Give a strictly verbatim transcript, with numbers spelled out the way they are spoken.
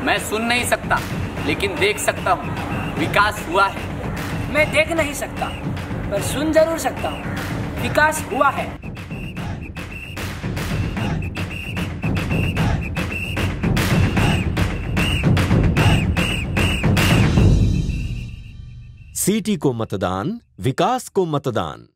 मैं सुन नहीं सकता लेकिन देख सकता हूँ, विकास हुआ है। मैं देख नहीं सकता पर सुन जरूर सकता हूँ, विकास हुआ है। सीटी को मतदान, विकास को मतदान।